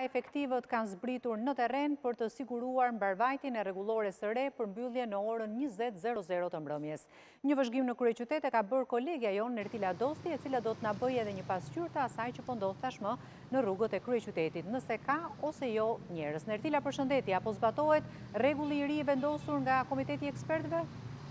efektivët kanë zbritur në terren për të siguruar mbarvajtjen e rregullores së re për mbyllje në orën 20:00 të mbrëmjes. Një vëzhgim në kryeqytet e ka bërë kolegja jonë Nertila Dosti, e cila do të na bëjë edhe një pasqyrë të asaj që po ndodh tashmë në rrugët e kryeqytetit, nëse ka ose jo njerëz. Nertila, përshëndetje, apo zbatohet rregulli i ri i vendosur nga Komiteti i Ekspertëve?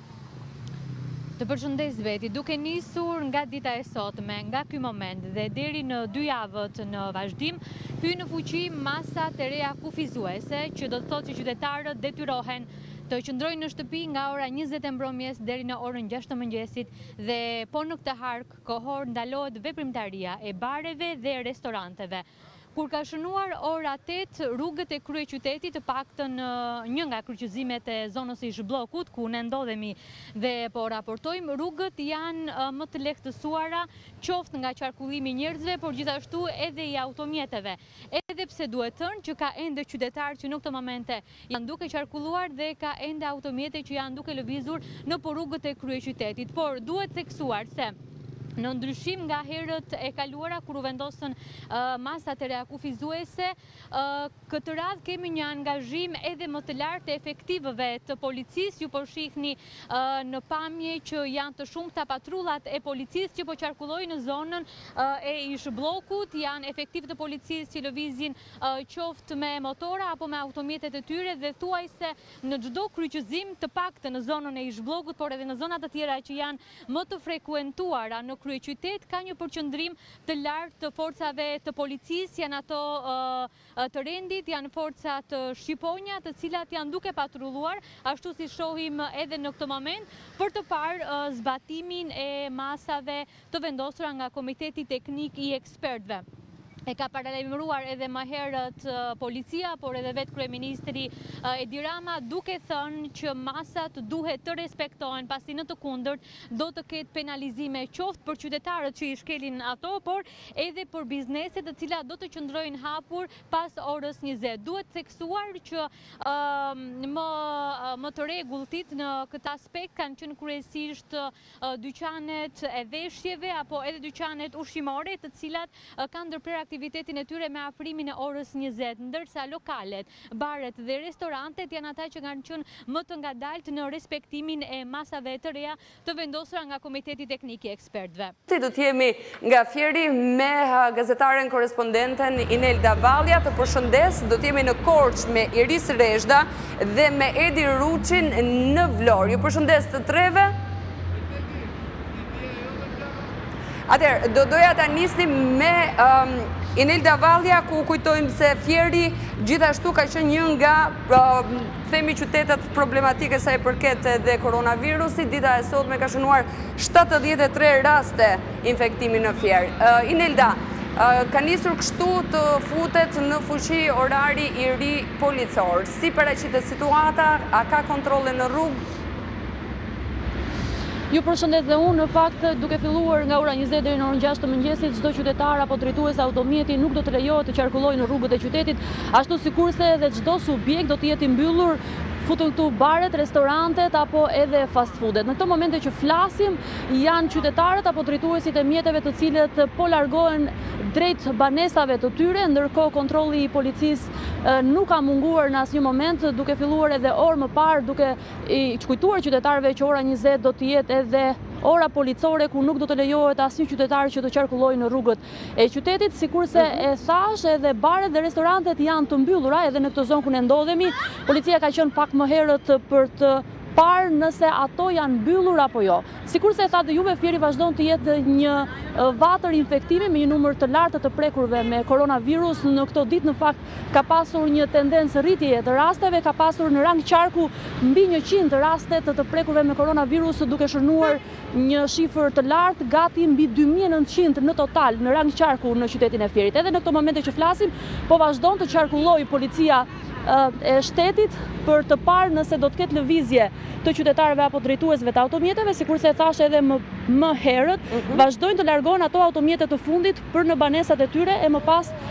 Të përshëndes Beti, duke nisur nga dita e sotme, nga ky moment dhe deri në 2 javët në vazhdim, hyn në fuqi masa të reja kufizuese, që do të thotë që qytetarët detyrohen të qëndrojnë në shtëpi nga ora 20 e mbrëmjes deri në orën 6 të mëngjesit dhe po në këtë hark kohor ndalohet veprimtaria e bareve dhe restoranteve. Kur ka shënuar ora 8, rrugët e kryeqytetit, të paktën një nga kryqëzimet e zonës së zhbllokut, ku ne ndodhemi dhe po raportojmë, rrugët janë më të lehtësuara, qoftë nga qarkullimi i njerëzve, por gjithashtu edhe i automjeteve. Edhe pse duhet thënë që ka ende qytetarë që në këtë momente janë duke qarkulluar dhe ka ende automjete që janë duke lëvizur në rrugët e kryeqytetit, por duhet theksuar se në ndryshim nga herët e kaluara kur u vendosën masat e reja kufizuese, këtë radhë kemi një angazhim edhe më të lartë të efektivëve të policisë. Ju po shihni në pamje që janë të shumta patrullat e policisë që po qarkullojnë në zonën e ish bllokut, janë efektiv të policisë që lëvizin qoftë me motora apo me automjetet e tyre dhe thuajse në çdo kryqëzim, të paktën në zonën e ish bllokut, por edhe në zona të tjera që janë më të frekuentuara në kryeqytet, ka një përqendrim të lartë të forcave të policisë, janë ato të rendit, janë forcat shqiponja, të cilat janë duke patrulluar, ashtu si shohim edhe në këtë moment, për të parë zbatimin e masave të vendosura nga Komiteti Teknik i Ekspertëve. E ka paralajmëruar edhe më herët policia, por edhe vetë kryeministri Edi Rama, duke thënë që masat duhet të respektohen, pasi në të kundërt do të ketë penalizime qoftë për qytetarët që i shkelin ato, por edhe për bizneset të cilat do të qëndrojnë hapur pas orës 20. Duhet theksuar që më të rregulltit në këtë aspekt kanë qenë kryesisht dyqanet e veshjeve apo edhe dyqanet ushqimore, të cilat kanë ndërprer aktivitetin e tyre me afrimin e orës 20, ndërsa lokalet, baret dhe restorantet janë ata që kanë qenë më të ngadalt në respektimin e masave të reja të vendosura nga Komiteti Teknik i Ekspertëve. Do të jemi nga Fieri me gazetaren korespondenten Inelda Vallja, të përshëndes, do të jemi në Korç me Iris Rezhda dhe me Edi Ruçin në Vlorë. Ju përshëndes të treve. Atëherë, doja ta nisnim me Inelda Vallja, ku kujtojmë se Fieri gjithashtu ka qenë një nga themi qytetet problematike sa i përket edhe koronavirusit. Dita e sotme ka shënuar 73 raste infektimi në Fier. Inelda, ka nisur kështu të futet në fuqi orari i ri policor. Si paraqitet situata, a ka kontrolle në rrugë? Ju përshëndet dhe unë, në fakt, duke filluar nga ora 20 deri në orën 6 të mëngjesit, çdo qytetar apo drejtues automjeti nuk do të lejohet të qarkullojë në rrugët e qytetit, ashtu sikurse edhe çdo subjekt do të jetë i mbyllur, futën këtu baret, restorantet apo edhe fast foodet. Në këto momente që flasim, janë qytetarët apo drejtuesit e mjeteve të cilët po largohen drejt banesave të tyre, ndërkohë kontrolli i policisë nuk ka munguar në asnjë moment, duke filluar edhe orë më parë, duke i kujtuar qytetarëve që ora 20 do të jetë edhe ora policore, ku nuk do të lejohet asnjë qytetar që të qarkullojë në rrugët e qytetit, sikurse e thash, edhe baret dhe restorantet janë të mbyllura edhe në këtë zonë ku ne ndodhemi. Policia ka qenë pak më herët për të parë nëse ato janë mbyllur apo jo. Sikurse e tha dhe juve, Fieri vazhdon të jetë një vatër infektimi me një numër të lartë të prekurve me koronavirus. Në këto ditë në fakt ka pasur një tendencë rritjeje të rasteve, ka pasur në rang qarku mbi 100 raste të prekurve me koronavirus, duke shënuar një shifër të lartë, gati mbi 2900 në total në rang qarku në qytetin e Fierit. Edhe në këto momente që flasim, po vazhdon të qarkullojë policia e shtetit për të parë nëse do të ketë lëvizje të qytetarëve apo drejtuesve të automjeteve, sikurse e thash edhe më herët, vazhdojnë të largohen ato automjete të fundit për në banesat e tyre e më pas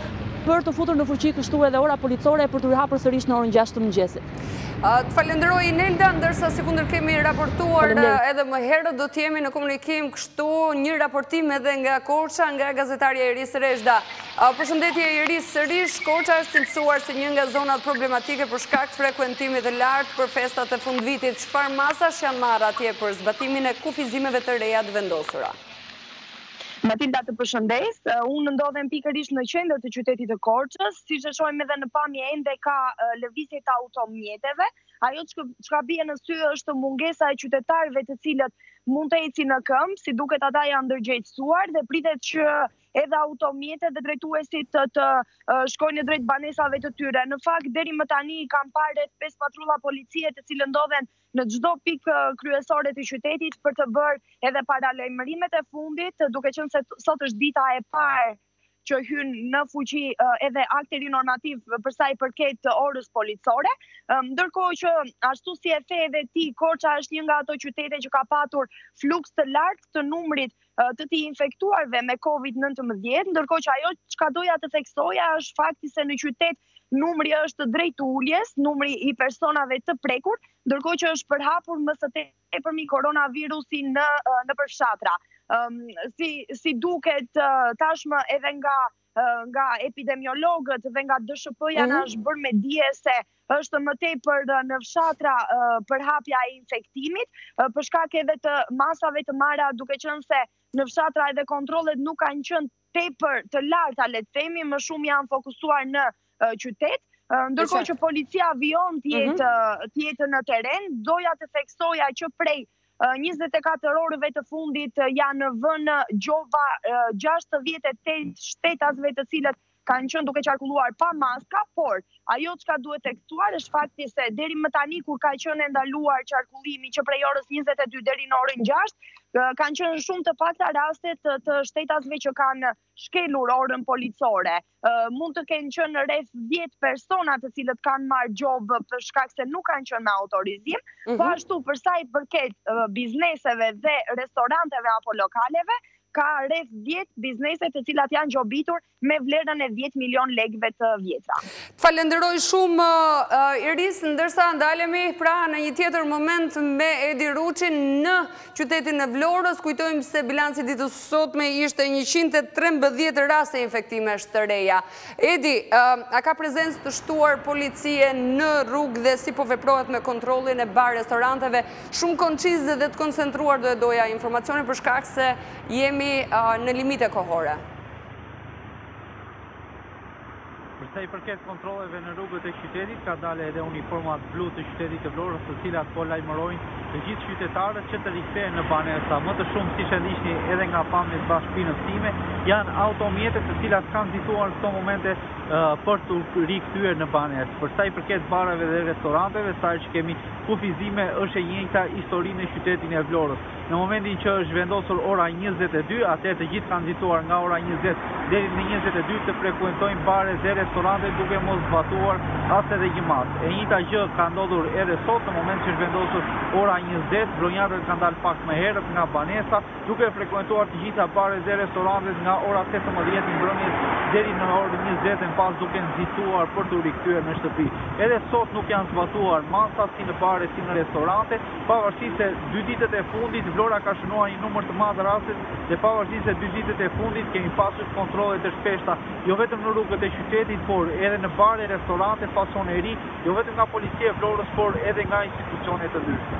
për të futur në fuqi kështu edhe ora policore për të rihapur sërish në orën 6 të mëngjesit. Të falenderoj Inelda, ndërsa si kundër kemi raportuar edhe më herët do t'jemi në komunikim kështu një raportim edhe nga Korça, nga gazetarja Iris Reshda. Përshëndetje Iris, sërish Korça është cilësuar si një nga zonat problematike për shkak të frekuentimit të lartë për festat e fundvitit. Çfarë masash janë marrë atje për zbatimin e kufizimeve të reja të vendosura? Matilda, të përshëndes, unë ndodhem pikërisht në qendër të qytetit të Korçës, siç e shohim edhe në pamje ende ka lëvizje të automjeteve. Ajo çka bie në sy është mungesa e qytetarëve të cilët mund të ecin në këmbë, si duket ata janë ndërgjegjësuar dhe pritet që edhe automjetet dhe drejtuesit të shkojnë drejt banesave të tyre. Në fakt, deri më tani kam parë rreth 5 patrulla policie të cilët ndodhen në çdo pikë kryesore të qytetit për të bërë edhe paralajmërimet e fundit, duke qenë se sot është dita e parë që hyn në fuqi edhe akteri normativ për sa i përket orës policore, ndërkohë që ashtu si e the edhe ti, Korça është një nga ato qytete që ka patur fluks të lartë të numrit të të infektuarve me COVID-19, ndërkohë që ajo çka doja të theksoja është fakti se në qytet numri është drejt uljes, numri i personave të prekur, ndërkohë që është përhapur më së tepërmi koronavirusi në përfshatra. Si duket tashmë edhe nga epidemiologët dhe nga DSHP-ja na është bërë me dije se është më tepër në fshatra përhapja e infektimit, për shkak edhe të masave të marra, duke qenë se në fshatra edhe kontrollet nuk kanë qenë tepër të larta, le të themi, më shumë janë fokusuar në qytet. Ndërkohë që policia vijon të jetë në teren, doja të theksoja që prej 24 orëve të fundit janë vënë gjova 68 shtetasve të cilët kanë qenë duke qarkulluar pa maska, por ajo çka duhet theksuar është fakti se deri më tani kur ka qenë ndaluar qarkullimi që prej orës 22 deri në orën 6, kanë qenë shumë të pakta rastet të shtetasve që kanë shkelur orën policore. Mund të kenë qenë rreth 10 persona të cilët kanë marrë gjobë për shkak se nuk kanë qenë me autorizim, po ashtu për sa i përket bizneseve dhe restoranteve apo lokaleve, ka rreth 10 biznese të cilat janë gjobitur me vlerën e 10 milion lekëve të vjetra. Falenderoj shumë Iris, ndërsa ndalemi pra në një tjetër moment me Edi Ruçin në qytetin e Vlorës. Kujtojmë se bilanci ditës sotme ishte 113 raste infektimesh të reja. Edi, a ka prezencë të shtuar policie në rrugë dhe si po veprohet me kontrollin e bar-restoranteve? Shumë koncize dhe të koncentruar doja informacione për shkak se jemi në limite kohore. Përsa i përket kontrolleve në rrugët e qytetit, ka dalë edhe uniformat blu të qytetit të Vlorës, të cilat po lajmërojnë të gjithë qytetarët që të rikthehen në banesa. Më të shumë, siç e ndihni edhe nga pamjet bashkëpunës time, janë automjetet të cilat kanë zituar në këto momente për të rikthyer në banesë. Përsa i përket bareve dhe restoranteve, sa që kemi kufizime, është e njëjta histori në qytetin e Vlorës. Në momentin që është vendosur ora 22, atëherë të gjithë kanë nxituar nga ora 20 deri në 22 të frekuentojnë bare dhe restorante duke mos zbatuar as edhe gjimat. E njëjta gjë ka ndodhur edhe sot në moment që është vendosur ora 20, vronjarët kanë dalë pak më herët nga banesa, duke frekuentuar të gjitha baret dhe restorantet nga ora 18 në mbrëmjes deri në orën 20 në pas duke nxituar për të rikthyer në shtëpi. Edhe sot nuk janë zbatuar masa si në bare si në restorante, pavarësisht se 2 ditët e fundit Vlora ka shënuar një numër të madh raste dhe pavarësisht se 2 ditët e fundit kemi pasur kontrolle të shpeshta, jo vetëm në rrugët e qytetit, por edhe në bare, restorante, fasoneri, jo vetëm nga policia e Vlorës, por edhe nga institucione të ndryshme.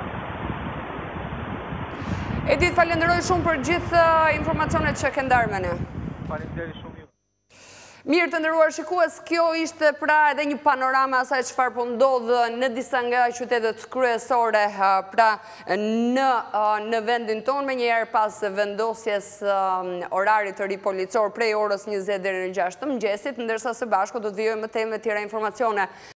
Edith, falenderoj shumë për gjithë informacionet që ke ndarë me ne. Faleminderit shumë. Mirë të nderuar shikues, kjo ishte pra edhe një panorama asaj çfarë po ndodh në disa nga qytetet kryesore pra në vendin tonë, menjëherë pas vendosjes orarit të ri policor prej orës 20 deri në 6 të mëngjesit, ndërsa së bashku do të vijojmë me teme tjera informacione.